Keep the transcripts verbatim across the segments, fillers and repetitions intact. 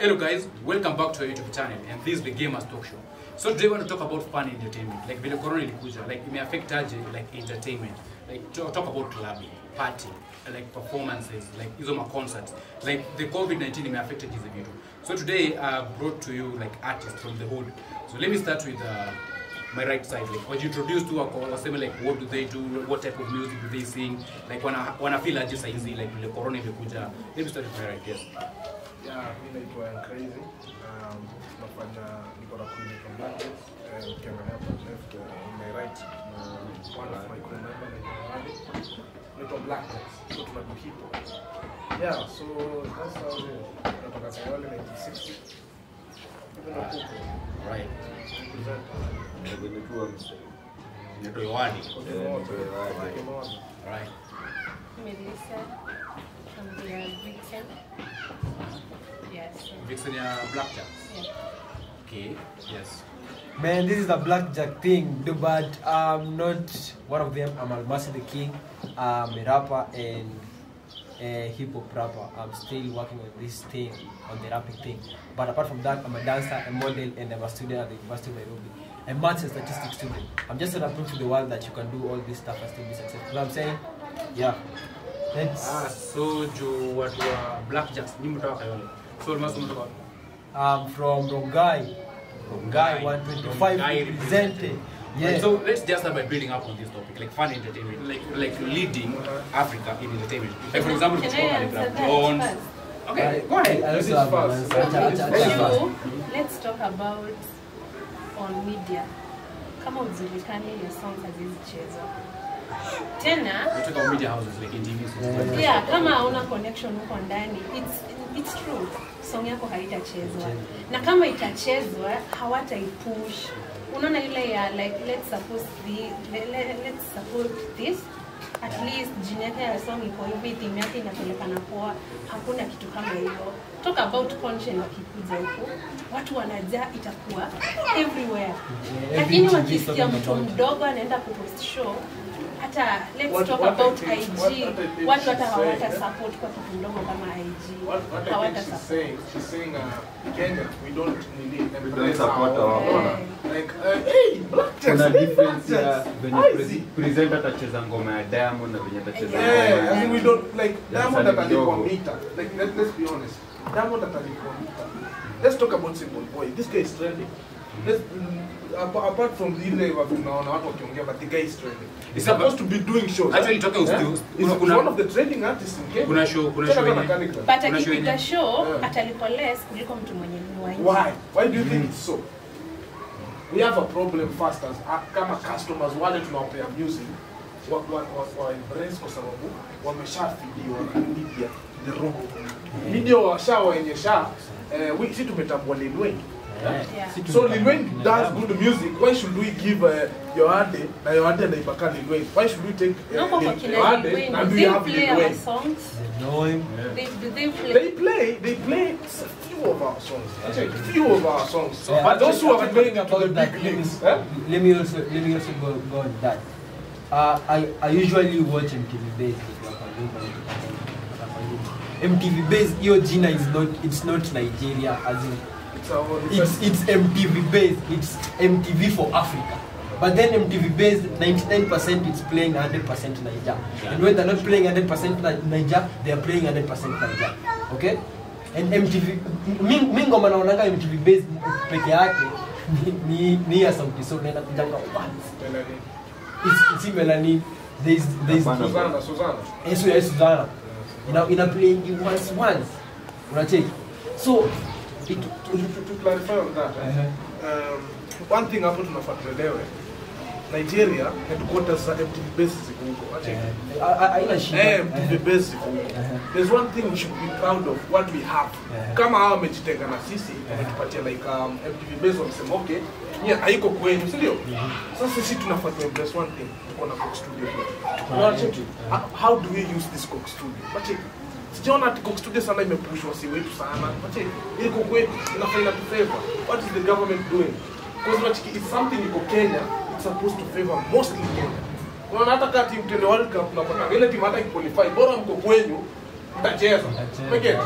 Hello guys, welcome back to our YouTube channel, and this is the Gamers Talk Show. So today we want to talk about fun entertainment, like vile corona ilikuja, like it may affect aje, like entertainment, like talk, talk about clubbing, party, like performances, like hizo ma concerts, like the COVID nineteen may affect hizi vitu. So today I uh, brought to you like artists from the hood. So let me start with uh, my right side, like when you introduce to a waseme like what do they do, what type of music do they sing, like wana wana feel aje saizi like vile corona imekuja. Let me start with my right, yes. Yeah, mimi naitwa Crazy. Um, nafanya niko na kundi from Blackjacks and Kenyan hapa left uh, on my right. Uh, one of my crew members naitwa naitwa Blackjacks. So tunadu hip hop. Yeah, so that's how we natoka Kayole nineteen sixty. Even a kuko. Right. Ndio nilikuwa msanii. Ndio Yohani. Right. Melissa from the Vixen. Yes. Vixen ya Blackjack. Yeah. Okay. Yes. Man, this is the Blackjack thing, but I'm not one of them. I'm Almasi the King. I'm a rapper and a hip hop rapper. I'm still working on this thing, on the rapping thing. But apart from that, I'm a dancer, a model, and I'm a student at the University of Nairobi. A maths and statistics student. I'm just trying to prove to the world that you can do all this stuff and still be successful. You know what I'm saying? Yeah. Let's. Ah, so jo watu wa Blackjacks ni mtoka Kayole. So almost mtoka. I'm from Rongai. Rongai one twenty-five represented. Yeah. Right, so let's just start by building up on this topic, like fun entertainment, like like leading Africa in entertainment. Like for example, Can I answer that Jones. first? Okay, go ahead. I This is also have fast. an answer. Acha- acha- acha- You, let's talk about on media. Kama ujulikane your songs hazichezwa. Tena, We talk about media houses like N T V. yeah, kama hauna connection huko ndani, it's it's true. Song yako haitachezwa. Na kama itachezwa, hawataipush. Unaona ile ya like let's support the let, let, let's support this. At least jina yake ya song iko hivi, theme yake inapelekana poa. Hakuna kitu kama hiyo. Talk about content wakikuja huko. Watu wanajaa, itakuwa everywhere. Lakini wakisikia mtu mdogo anaenda kupost show, hata let's What- talk what about I think- I G. what- what I think Watu hata she's hawata saying, support kwa kitu ndogo kama I G. What, what I Hawata think she's support. saying, she's saying, uh, Kenya, we don't need them. We don't support our own. Like, uh, hey, Blackjacks, Kuna hey, difference ya Blackjacks. venye How is presi- it? presenter atacheza ngoma ya Diamond na venye atacheza ngoma Yeah, I ya mean, we don't, like, Ya Diamond msanii atalipwa mdogo. mita. Like, let, let's be honest. Diamond atalipwa mita. Let's talk about Simple Boy. This guy is trending. Let's, mm, apart, apart from the ile wa tunaona watu wakiongea, but the guy is trending. He's It's supposed to be doing shows. Actually, talking yeah? of He's kuna- kuna- one of the trending artists in Kenya. Kuna show, kuna Tena show kama yenye- Caligraph. But Kuna show akipiga yenye- show, Yeah. atalipo less kuliko mtu mwenye ni wa nje. Why? Why do you think it's so? We have a problem first as uh, kama customers wale tunawapea music wa, wa, wa, wa embrace kwa sababu wameshafidiwa na media the wrong. Media washawaonyesha eh, we si tumetambua Lil Wayne. Yeah. So Lil Wayne does good music. Why should we give uh, Yohade na Yohade na ibaka Lil Wayne? Why should we take No, uh, kwa Lil- kina Lil Yohade Wayne, and we they have play Lil our Wayne? songs. They know him. They, do they play? They play, they play a few of our songs. Actually, a few of our songs. So, but those who are after going talking to the about that, big let me- leagues, eh? Let me also let me also go, go on that. Uh, I I usually watch M T V Base. M T V Base, your Gina is not. It's not Nigeria, as in It's our it's it's M T V Base. It's M T V for Africa. But then M T V Base, ninety-nine percent it's playing one hundred percent Niger. And when they're not playing one hundred percent Niger, they are playing one hundred percent Niger. Okay? And M T V, mi ngoma naonanga M T V Base peke yake ni ni ya sauti so naenda kujanga once. Melanie. It's it's Melanie. There's there's Hapana. Susanna, Susanna. Yesu ya Suzana. Ina ina play once once. Unacheki. So it To, to, to clarify on that, eh? um, one thing hapo tunafaa tuelewe, Nigeria headquarters za M T V Base ziko huko. Acheki. haina shida. Eh, M T V Base ziko huko. There's one thing we should be proud of, what we have. Kama hao wamejitenga na sisi, wametupatia like um, M T V Base wamesema okay, yeah, haiko kwenu, si ndio? Sasa sisi tunafaa tu embrace one thing, tuko na Coke Studio. Unacheki? How do we use this Coke Studio? Unacheki? Sijaona ati Coke Studio sana imepushwa si wetu sana. Unacheki? Iko kwetu, inafaa ina favor. What is the government doing? Because unacheki, it's something iko Kenya, it's supposed to favor mostly Kenya. Unaona hata kati mtende World Cup unapata ile timu hata ikiqualify bora mko kwenyu mtacheza. Umegeta?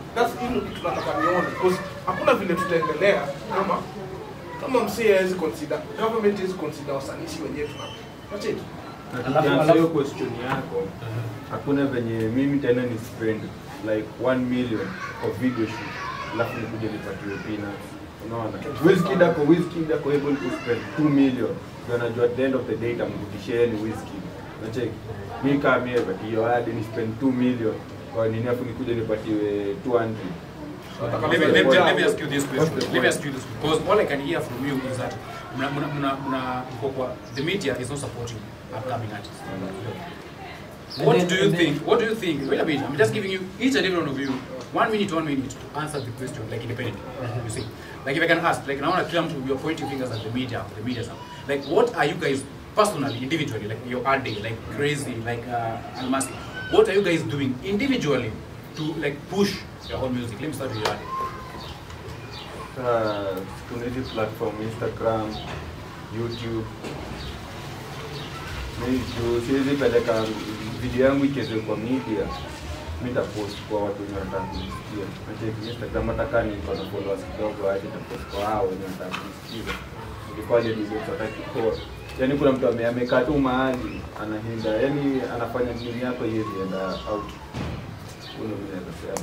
That's hilo kitu tunataka nione because hakuna vile tutaendelea kama kama msee hawezi consider, government hawezi consider wasanii wenyewe tuna. That's it. Na hiyo question yako, hakuna venye mimi tena ni spend like one million of video shoot, alafu nikuje nipatiwe peanuts. Unaona? Wizkid ako Wizkid ako able to spend two million. Ndio anajua at the end of the day tamrudishia ni Wizkid. Unacheki? Mimi kama mimi but hiyo hadi ni spend two million. Kwa nini hapo nikuje nipatiwe two hundred? Let me, let, me, let me ask you this question. Let me ask you this because all I can hear from you is that muna, muna, muna, muna, the media is not supporting upcoming artists. What then, do you think? Then, what do you think? Wait a minute. I'm just giving you each and every one of you one minute, one minute to answer the question like independently. Uh-huh. You see, like if I can ask, like now I want to you're pointing fingers at the media, the media stuff. Like what are you guys personally, individually, like your art day, like Crazy, like uh, Almasi? What are you guys doing individually to like push your own music? Let me start with your art day. Uh, community platform, Instagram, YouTube. Mimi siwezi peleka video yangu ichezwe kwa media. Mimi nitapost kwa watu wenye wanataka kusikia. Acha Instagram nataka ni kwa followers kidogo aje nitapost kwa hao wenye wanataka kusikia. Ilikuwa ile video tutaki kwa. Yaani kuna mtu amekaa tu mahali anahinda. Yaani anafanya nini hapo yeye enda out. Kuna mimi nasema.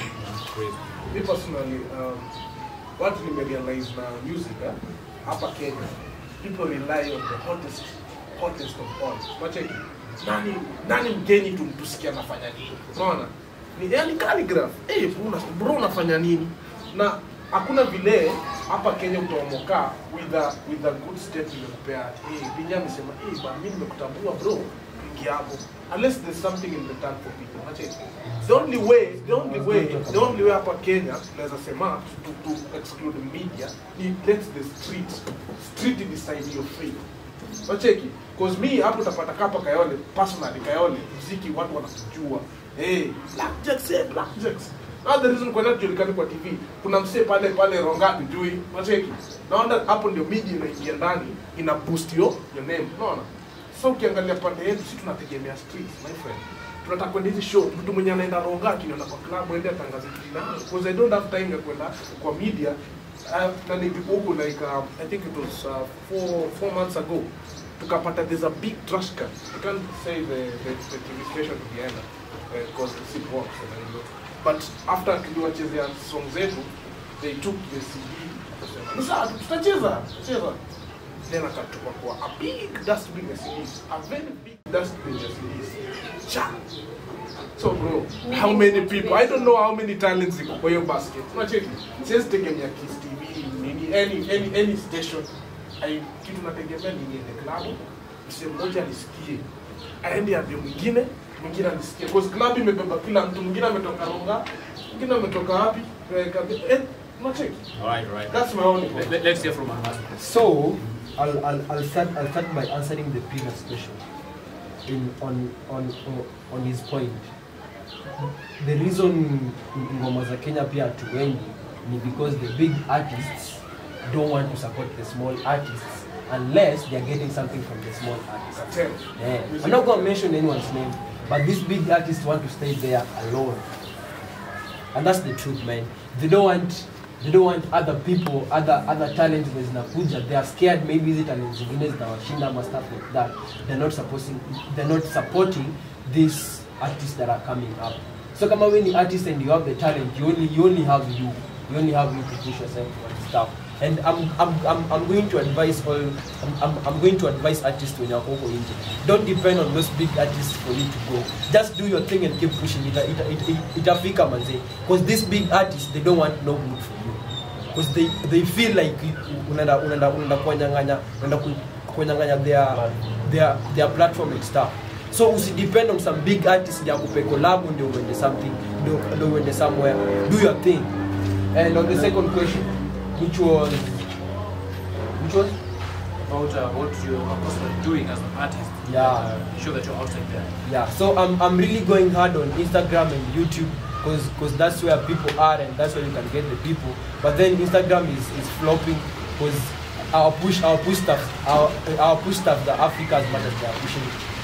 Me personally, um, what we realize now music eh, hapa Kenya, people rely on the hottest hottest of all. Wacheki. Nani nani mgeni tumtusikia anafanya nini? Unaona? Ni yani calligraph. Eh, hey, bro, bro unafanya nini? Na hakuna vile hapa Kenya utaomoka with a with a good step nimekupea. Eh, hey, Binya amesema, "Eh, hey, ba mimi nimekutambua bro." Ingia hapo. Unless there's something in return for people. Wacheki. The only way, the only way, the only way hapa Kenya tunaweza sema to, to exclude the media is let the street street decide your fate. Wacheki, cause me hapo utapata kapa Kayole, personally Kayole, muziki watu wanakujua. Eh, Blackjacks, eh, Blackjacks. Now the reason kwa nini tujulikane kwa T V, kuna msee pale pale Ronga tujui. Wacheki. Naona hapo ndio media inaingia ndani, ina boost your, your name. Unaona? So ukiangalia pande yetu sisi tunategemea streets, my friend. Tunataka kwenda hizi show, mtu mwenye anaenda Ronga akiniona kwa club aende atangaze jina. Because I don't have time ya kwenda kwa media. Uh, na nilipokuwa like um, I think it was uh, four four months ago. Tukapata there's a big trash can. I can't say the the, the T V station to the end because uh, it's it works. But after tuliwachezea song zetu, they took the C D. Sasa tutacheza, tutacheza. Then akatoka kwa a big dustbin ya C Ds, a very big dustbin ya C Ds. Cha. So bro, how many people? I don't know how many talents iko kwa hiyo basket. Unacheki? Siwezi tegemea Kiss T V, nini, any any any station. I kitu nategemea ni niende club, msemo mmoja nisikie. Aende ambie mwingine, mwingine anisikie. Because club imebeba kila mtu, mwingine ametoka Ronga, mwingine ametoka wapi? Eh, unacheki? All right, all right. That's my only point. Let, let's hear from Almasi. So, I'll, I'll, I'll start I'll start by answering the previous question in on on on his point. The reason ngoma za Kenya pia hatuendi ni because the big artists don't want to support the small artists unless they are getting something from the small artists. Yeah. I'm not going to mention anyone's name, but these big artists want to stay there alone, and that's the truth, man. They don't want. They don't want other people, other other talents with Nakuja. They are scared maybe the talents zinawashinda or stuff like that. They're not supporting. They're not supporting these artists that are coming up. So come on, when the artist and you have the talent, you only you only have you. You only have you to push yourself and stuff. And I'm I'm I'm, I'm going to advise all. I'm, I'm I'm going to advise artists when you're over India. Don't depend on those big artists for you to go. Just do your thing and keep pushing it. It it it itafika manze. Because these big artists, they don't want no good for you. Because they they feel like unaenda unaenda unaenda kunyang'anya unaenda kunyang'anya their their their platform and stuff. So usi depend on some big artists they akupe collab ndio uende something ndio uende somewhere. Do your thing. And on the second question, which was which was about uh, what you're possibly doing as an artist. Yeah. Uh, show that you're outside there. Yeah. So I'm I'm really going hard on Instagram and YouTube because because that's where people are and that's where you can get the people. But then Instagram is, is flopping because our push our push stuff our our push stuff the Africa as much as they are pushing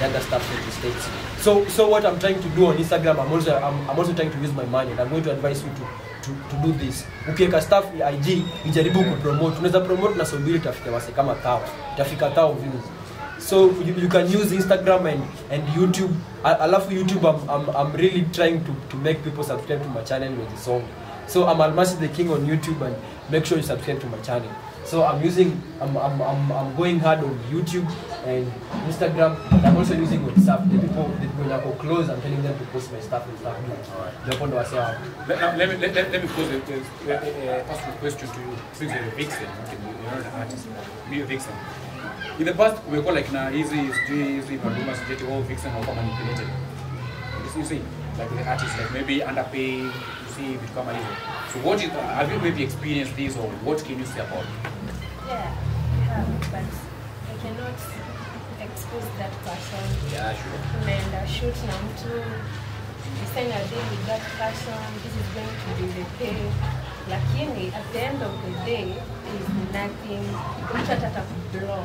the other stuff in the States. So so what I'm trying to do on Instagram, I'm also I'm, I'm also trying to use my money, and I'm going to advise you to to, to do this. Ukiweka stuff ya I G, ijaribu kupromote. Unaweza promote na subiri itafika wase kama tao. Itafika tao views. So you, you can use Instagram and, and YouTube. Alafu YouTube, I'm, I'm, I'm really trying to, to make people subscribe to my channel with the song. So I'm Almasi the King on YouTube, and make sure you subscribe to my channel. So I'm using, I'm, I'm, I'm, I'm going hard on YouTube and Instagram, and I'm also using WhatsApp. The people, the people that go close, I'm telling them to post my stuff and stuff. Jump on the WhatsApp. Let, let me let, let, let me pose a, a, a, a personal question to you. Since you're a vixen, okay, you're not an artist, you're a vixen. In the past, we call like na easy, easy, Maduma, Sujeti, all vixen or manipulated. You see, like the artists, like maybe underpay, you see, become a easy. So, what is, have you maybe experienced this, or what can you say about it? Yeah, I have, but I cannot expose that person. Yeah, sure. And uh, shoot now to sign a deal with that person. This is going to be the pay. Lakini, at the end of the day, is nothing. Mtu atakublock.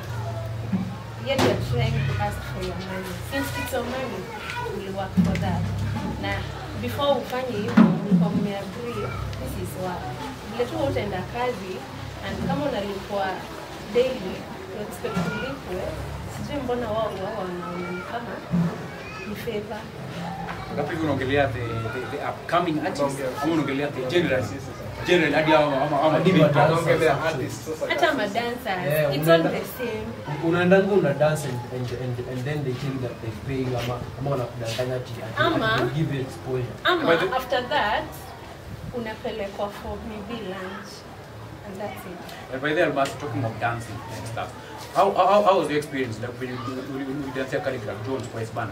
Yet you're trying to ask for your money. Since it's your money, we'll work for that. Now, before ufanye hivyo, mlikuwa mmeagree, this is what. Vile tu utaenda kazi, and kama unalipwa daily, you expect kulipwe, sijui mbona wao wao wanaona kama ni favor. Ngapi unaongelea the, the, the upcoming artists, ama unaongelea the general general hadi ama ama ama unaongelea artists sasa. Hata ma dancers, it's all the same. Unaendanga una dance and, and and and then they tell you that they pay ama ama wanakudanganya ati Ama give you exposure. Ama after that unapelekwa for maybe lunch, and that's it. And by there, Almas, talking of dancing and stuff. How how how was your experience like when you when you dance your calligraph Jones for Hispana?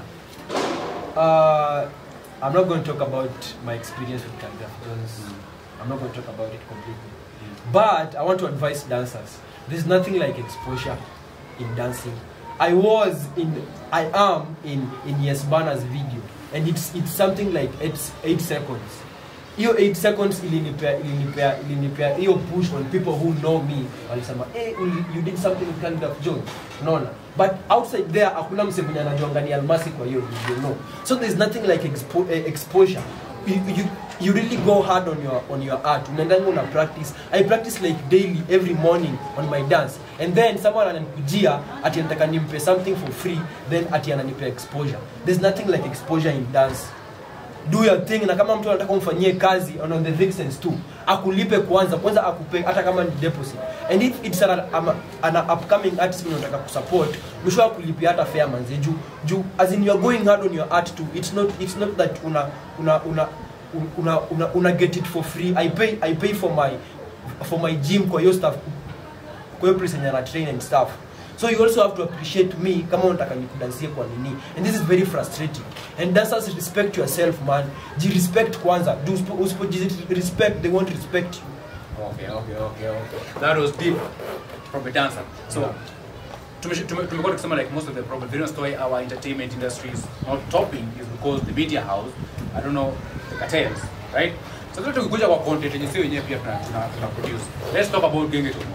Uh, I'm not going to talk about my experience with Calligraph Jones. Mm. I'm not going to talk about it completely. Mm. But I want to advise dancers. There's nothing like exposure in dancing. I was in, I am in in Yesbana's video, and it's it's something like it's eight seconds. Hiyo eight seconds ilinipea ilinipea ilinipea hiyo push on people who know me. Walisema, hey, you did something with Calligraph Jones. No, no. But outside there, hakuna msevenya anajuanga ni Almasi kwa hiyo video, no. So there's nothing like expo uh, exposure. You, you you really go hard on your on your art. Unaendanga una practice. I practice like daily, every morning on my dance. And then someone ananikujia ati anataka nimpe something for free, then ati ananipa exposure. There's nothing like exposure in dance. Do your thing, na kama mtu anataka umfanyie kazi on the vixens too, akulipe kwanza kwanza akupe hata kama ni deposit. And if it's an, an, an upcoming artist unataka kusupport, mwisho akulipia hata fair manze juu juu as in you are going hard on your art too. It's not it's not that una una una una una, una get it for free. I pay I pay for my for my gym kwa hiyo stuff, kwa hiyo place na train and stuff. So you also have to appreciate me kama unataka nikudansie kwa nini. And this is very frustrating. And dancers, respect yourself, man. Ji respect kwanza. Do usipo respect, they won't respect you. Okay, okay, okay, okay. That was deep from a dancer. So yeah. Tumekuwa tukisema like most of the problem, the reason why our entertainment industry is not topping is because the media house, I don't know, the cartels, right? So let's talk about content and you see wenyewe pia tuna tuna produce. Let's talk about Gengetone.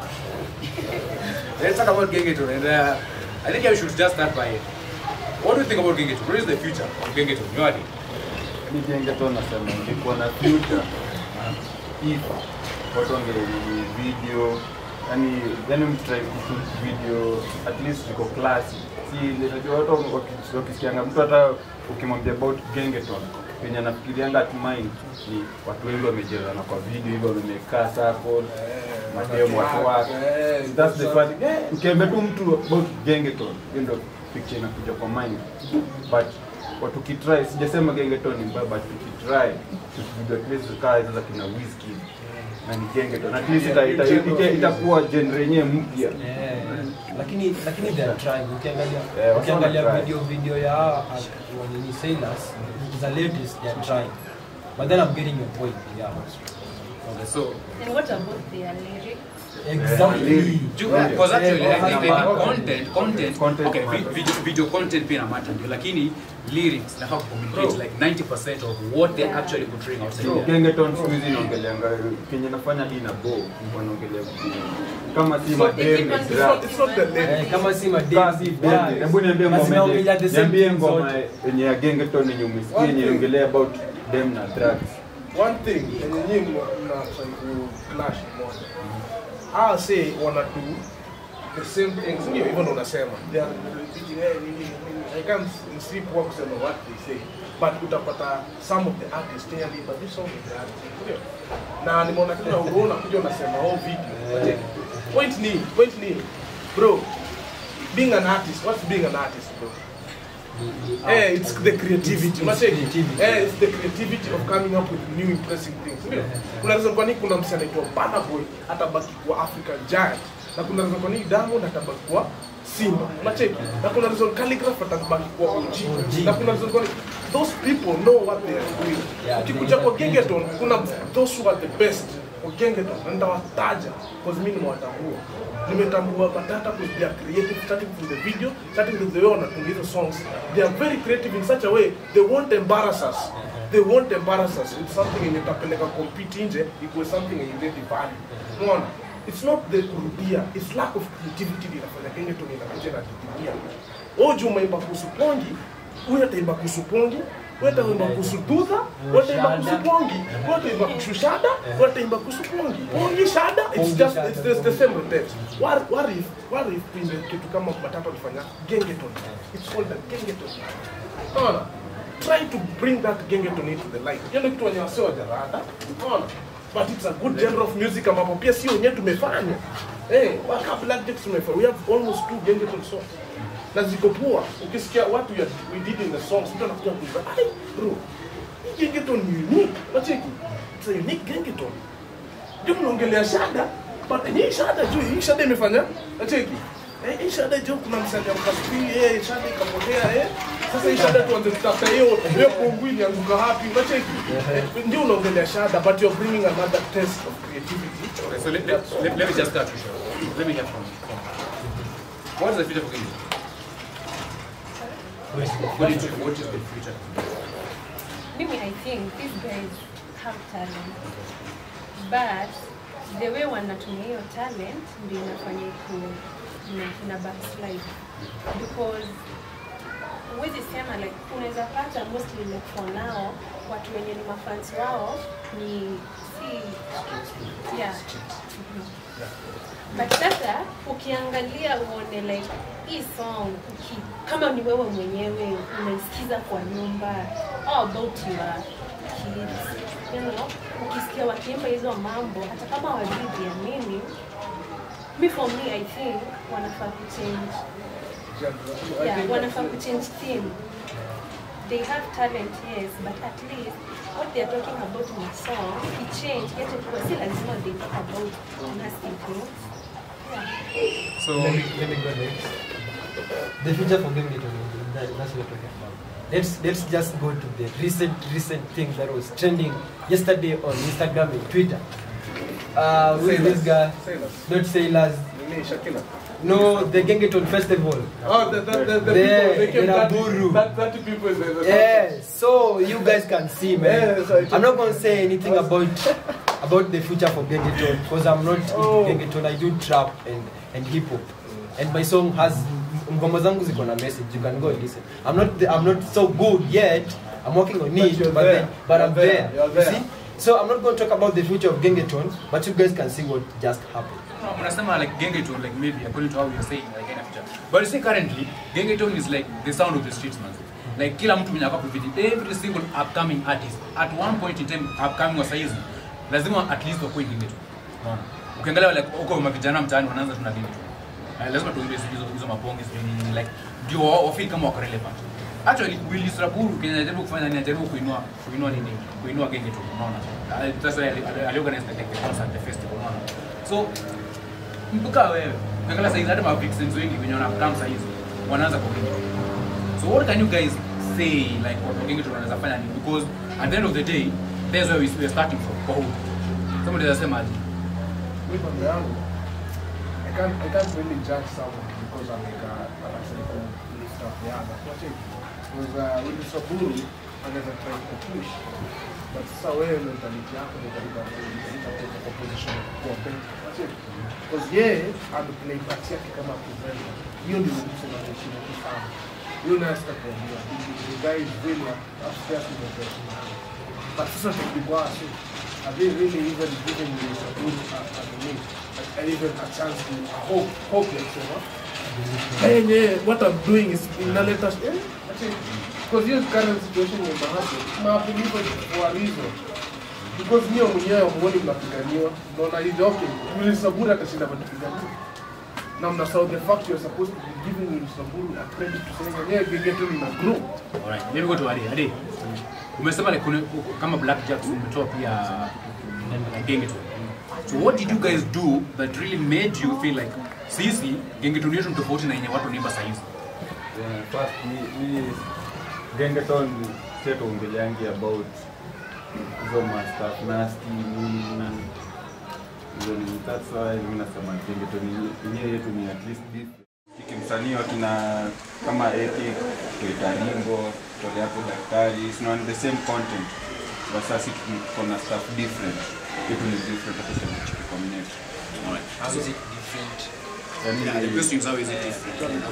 Let's talk about Gengetone, and uh, I think I should just start by it. What do you think about Gengetone? What is the future of Gengetone? You are it. Ni Gengetone nasema ingekuwa na future if watu wange video, yani yani mtry kushoot video at least iko class. Si unajua watu wakisikianga mtu hata ukimwambia about Gengetone penye anafikirianga at mind ni watu wengi wamejezana kwa video hivyo wamekaa circle mademo watu wake. That's the funny. Ukiambia tu mtu about Gengetone ndio picture inakuja kwa mind. But watu kitry, sijasema Gengetone ni mbaya, but tukitry tukipiga place kaa hizo za kina Whiskey na ni Gengetone at least ita itakuwa genre yenyewe mpya. Lakini lakini they are trying. Ukiangalia ukiangalia video video ya wanini sailors, the latest they are trying. But then I'm getting your point. Yeah. Okay, so And what about their lyrics? Exactly. because actually Yeah, like, like, yeah. like, content content Content okay vi- matters. video, video content pia na matter ndio lakini lyrics na how communicate like ninety percent of what they're actually portraying outside So, there. Gengetone siku hizi inaongeleanga kenye nafanya hii na bo wanaongelea vitu kama si It's not- madem it's It's not, it's not the Eh, lyrics. kama si Kasi madem bende. Hebu niambie Basi ngoma naongelea the yenye same niambie thing ngoma zote. yenye ya Gengetone yenye umesikia yenye inaongelea about them na drugs. One thing, yenye nyinyi mna clash moja. I'll say wanna do the same things. Ndio hivyo ndo unasema. They are repeating eh, nini, nini. I can't sleep walk kusema what they say. But utapata some of the artists clearly, but this song is the artist. Ndio. Na nimeona kitu na unaona kuja unasema oh video. But point ni, point ni. Bro, being an artist, what's being an artist, bro? Eh, it's the creativity. Unacheki? creativity. Eh, it's the creativity of coming up with new impressive things. Ndio. Kuna reason kwa nini kuna msanii anaitwa Burna Boy atabaki kuwa African giant. Na kuna reason kwa nini Diamond atabaki kuwa Simba. Unacheki? Na kuna reason Calligraph atabaki kuwa O G. Na kuna reason kwa nini those people know what they are doing. Yeah, Ukikuja they- kwa Gengetone kuna those who are the best. Kwa Gengetone na nitawataja because mimi nimewatambua. Nimetambua Batata because they are creative, starting from the video, starting with the way wanatunga hizo songs. They are very creative in such a way they won't embarrass us. They won't embarrass us. It's something yenye tapeleka compete nje, ikuwe something yenye really value. Unaona? It's not the kurudia, it's lack of creativity ndio inafanya Gengetone inakuja na kurudia. Ojo umeimba kuhusu pongi, huyu ataimba kuhusu pongi, wewe utaimba kuhusu dudha, wewe utaimba kuhusu pongi, wewe utaimba kuhusu shada, wewe utaimba kuhusu pongi. Pongi shada, it's just it's the, the same text. What what if what if pinge kitu kama Batata alifanya Gengetone? It's called the Gengetone. Unaona? Try to bring that Gengetone into the light. Hiyo ndio kitu wenye wasio wajarada. Unaona? But it's a good genre of music ambapo pia sio wenyewe tumefanya. Eh, waka Black Jacks tumefanya. We have almost two Gengetone songs. Na ziko poa. Ukisikia what we, are, we did in the songs, mtu anakuja kuimba, ai bro, hii Gengetone ni unique. Wacheki. It's a unique Gengetone. Ndio mnaongelea shada, but hii shada juu hii shada imefanya. Wacheki. Eh, hii shada juu kuna msanii amkasipi, eh, shada ikapotea, eh. Sasa hii shada tuanze kutafuta hiyo, hiyo pungwini yanguka hapi. Wacheki. Ndio unaongelea shada, but you're bringing another taste of creativity. Okay, so let, let, let, let me just start with you. Let me hear from from what is the future for Gengetone? What do you think? What is the future? Mimi, I think these guys have talent, but the way wanatumia hiyo talent ndio inafanya iku ina, ina backslide because huwezi sema like unaweza pata mostly like for now watu wenye ni mafans wao ni si yeah. But sasa ukiangalia uone like hii song uki, kama ni wewe mwenyewe unaisikiza kwa nyumba all about your kids, you know, ukisikia wakiimba hizo mambo hata kama wazidi ya mimi me for me I think wanafaa kuchange yeah, wanafaa kuchange theme. They have talent, yes, but at least what they are talking about in the song, it changed, get it because still as well they talk about nasty things. Yeah. So Let me, let me go next. The future for Gengetone, that, that's what we're talking about. Let's let's just go to the recent recent thing that was trending yesterday on Instagram and Twitter. Uh, who is this guy? Sailors. Not sailors. Nini, Shakila? No, the Gengetone festival. Oh, the, the, the, the There, people, they came Iraburu. thirty, thirty people in the, the Yeah, so you guys can see, man. Yeah, so I'm not gonna say anything about about the future for Gengetone because I'm not Oh. in Gengetone. I do trap and and hip hop, and my song has ngoma zangu ziko na message. You can go and listen. I'm not the, I'm not so good yet. I'm working on But it, you're but there. then, but You're I'm there. there. You're You there. see? So I'm not going to talk about the future of Gengetone, but you guys can see what just happened. unasema like Gengetone, like maybe according to how you're saying like in the future. But you see currently Gengetone is like the sound of the streets, man. Like kila mtu mwenye akapa video, every single upcoming artist at one point in time upcoming wa saizi lazima at least wakuwe Gengetone. Unaona? Ukiangalia like huko mavijana mtaani wanaanza tuna Gengetone. Uh, lazima tuimbe hizo hizo mapongi sio like ndio wao feel kama wako relevant. Actually Willis Raburu Kenya anajaribu kufanya nini, anajaribu kuinua kuinua nini? Kuinua Gengetone, unaona? Uh, sasa aliorganize the concert, the festival, unaona? So mpuka wewe ukiangalia saizi hata mavixens wengi wenye wanakam saizi wanaanza kuingia. So what can you guys say like what Gengetone wanaweza fanya nini? Because at the end of the day there's where we, we're starting from. Kwa huko Somebody does say magic. With my young, I can't I can't really judge someone because I'm like a actually stuff yeah that's it. Because uh, with the Saburu I'm never trying to push. But sasa wewe mentality yako ndio katika opposition kwa bench. That's it. Because yeye ameplay part yake kama preventer. Hiyo ndio mtu anayeshinda kufanya. You know that's the problem. The guy is really upstairs in the person. But sasa tukibwa so are they really even giving me a good at the meet? And even a chance to a hope, hope let's say, what? Hey, yeah, what I'm doing is in the letters, eh? Because your current situation in Mahato, I believe it for a reason. Because me and me are money Mapiganiwa, no, I is okay. You will support at the cinema Mapiganiwa. Now, that's how the fact you're supposed to be giving you Saburu a credit to saying, yeah, Gengetone in a group. Alright, let me go to Adi. Adi, umesema like kama Black Jacks umetoa pia Gengetone. So what did you guys do that really made you feel like sisi Gengetone yetu tofauti na yenye watu niimba saa hizi? Yeah, first me me Gengetone set ongeleangi about hizo stuff nasty nini. That's why mimi nasema Gengetone yenyewe yetu ni at least this. Ikimsanii wakina kama Ethic, Toitaringo, Tole yako daktari, it's not the same content. But sasa kuna stuff different. People is different at the same community. Alright. How so, is it different? Yeah, yeah, the question is how is it different?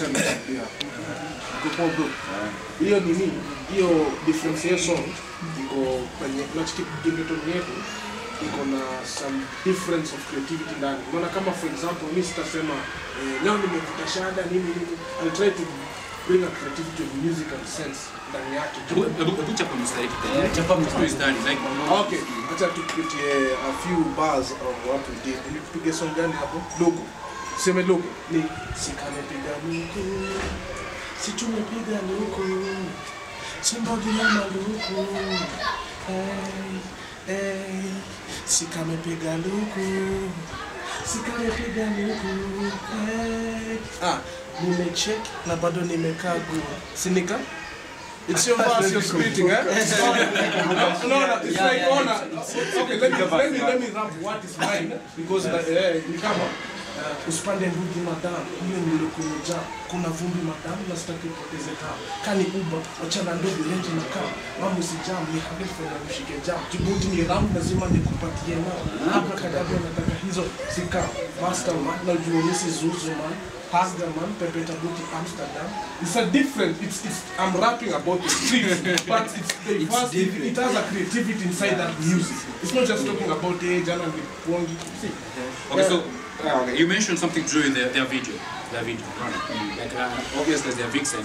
Hiyo nini? Hiyo differentiation iko kwenye plastic Gengetone yetu. Iko na some difference of creativity ndani. Unaona kama for example, mimi sitasema leo nimevuta shada nini nini. I'll try to bring a creativity of musical sense ndani yake. Hebu chapa mstari. Chapa mstari like okay, acha tupitie a few bars of what we did. Nilipige song gani hapo? Logo. Sema logo ni sikamepiga luku. Si tumepiga luku. Somebody mama luku. Hey, hey. Sikamepiga luku. Sikamepiga luku. Hey. Ah, nimecheck na bado nimekaa good. Sinika? It's your verse you're spitting, eh? no, no, no, it's yeah, like yeah, honor. Okay, let me, let me, let me rap what is mine. Because eh, ni kama usipande ndudi madam, hiyo ndio kuja. Kuna vumbi madam, na sitaki kupoteza taa. Kani uba, wachana ndogo lenje na kaa. Mamu usijam, ni hadifu na mshike jam. Jibuti ni ram, lazima nikupatie na. Hapa kadabia nataka hizo sika. Master man, na juonisi zuzu man. Pass the man, Pepeta Booty Amsterdam. It's a different, it's, it's, I'm rapping about the streets, but it's, the it's first, it, it has a creativity inside that music. It's not just talking about the age and the Pwangi. See? Okay, so uh, okay, you mentioned something during their, their video. Their video, right? Mm. Like, uh, obviously, they're vixen,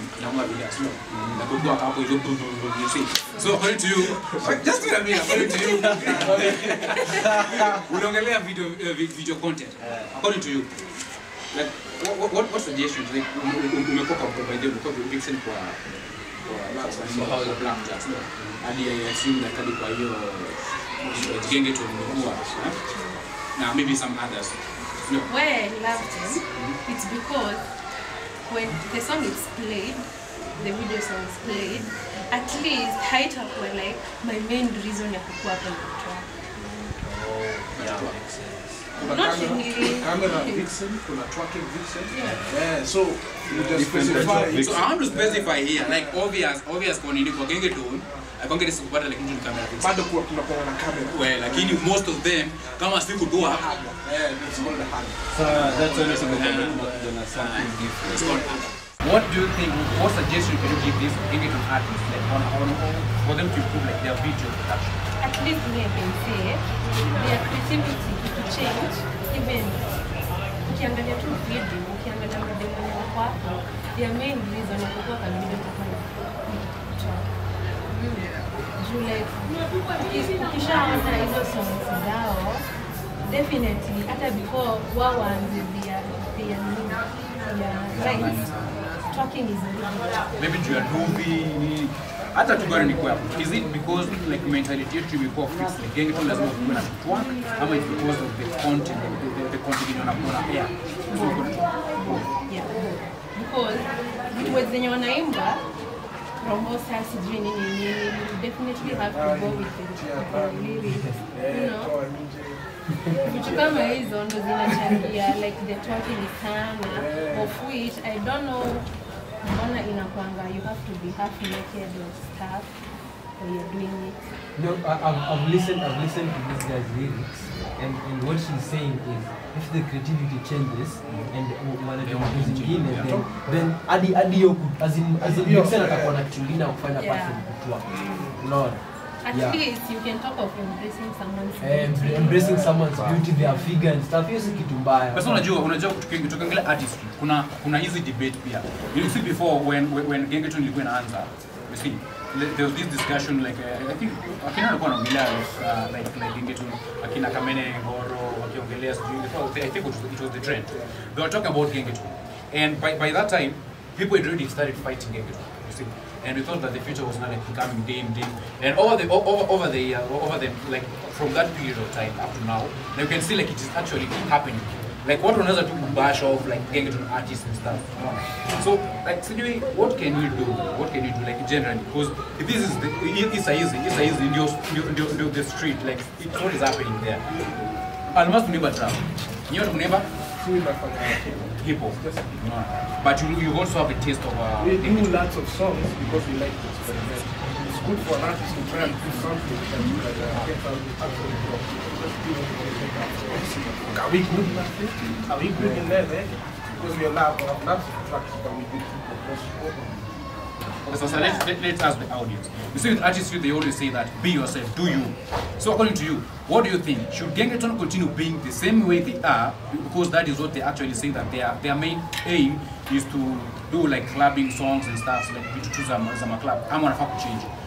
you see. So, according to you, just wait a minute, according to you, we don't get video, uh, video content. According to you, like, what, what, what suggestions like umekoka by the because we vixen for for how the Black Jacks and I assume that kali kwa hiyo Gengetone umekuwa now maybe some others no. Why I loved him mm-hmm. It's because when the song is played, the video song is played, at least height up were like my main reason ya kukua hapo na track. Oh yeah, makes sense. Kuna camera, camera vixen, kuna tracking vixen. Yeah. Yeah, so you just specify. So I want to specify here, like obvious, obvious kwa nini kwa Gengetone, I can't get this kupata like into camera vixen. Bado kwa kuna kwa na camera. Well, lakini most of them kama si kudua. Yeah, it's called the hand. So that's why some of them are something different. What do you think? What suggestion can you give these Gengetone artists like on, on for them to improve like their video production? At least me I can say their creativity to change. Even ukiangalia tu video, ukiangalia mademo yako hapo, their main reason ya kukua kwa video kama Jule, ukishaona hizo songs zao, definitely hata before wao waanze their their their rights, tracking is really maybe you are movie hata tu gari ni kwa is it because like mentality yetu imekuwa fixed like Gengetone lazima kuwe na track ama it's because of the content the, the, the content you wanapona yeah so yeah because with zenye wanaimba promoter sijui nini nini, you definitely have to go with the, the lyrics, you know. Vitu kama hizo ndo zinachangia like the talking sana, of which I don't know mbona inakwanga you have to be half naked or stuff when you're doing it. No, I, I've, I've listened. I've listened to this guy's lyrics, and, and what she's saying is, if the creativity changes and wanajaribu zingine, then then hadi hadi hiyo as in as in mixer atakuwa na kitu kingine kufanya apart from kutoa. Unaona? At yeah. least you can talk of embracing someone's eh, beauty. Embracing someone's beauty, their figure and stuff. Hiyo si kitu mbaya. Basi unajua unajua tukiangalia artistry, kuna kuna hizi debate pia. You see before when when, when Gengetone ilikuwa inaanza, you see there was this discussion like uh, I think akina alikuwa anaongelea uh, like like Gengetone akina Kamene Ngoro wakiongelea sijui before I think it was, it was the trend. They were talking about Gengetone, and by by that time people had already started fighting Gengetone. You see. And we thought that the future was not like becoming dim, dim. And over the over over the uh, over the like from that period of time up to now, you can see like it is actually happening. Like what another people bash off like Gengetone artists and stuff. So like Sijui, what can you do? What can you do like generally? Because this is the it's easy, it's easy in your in your the street like it's what is happening there. Almost never trap. You know never. Hip hop. No. But you, you also have a taste of uh, we do lots of songs because we like to experiment. It's good for an artist to try and do something that you like uh, get out actually from. Are we good in that? Are we good in there, eh? Because we are now have lots of tracks that we did So, so let's, let, let's ask the audience. You see with artistry they always say that be yourself, do you. So according to you, what do you think? Should Gengetone continue being the same way they are, because that is what they actually say that their their main aim is to do like clubbing songs and stuff like vitu tu za za club. Ama wanafaa kuchange.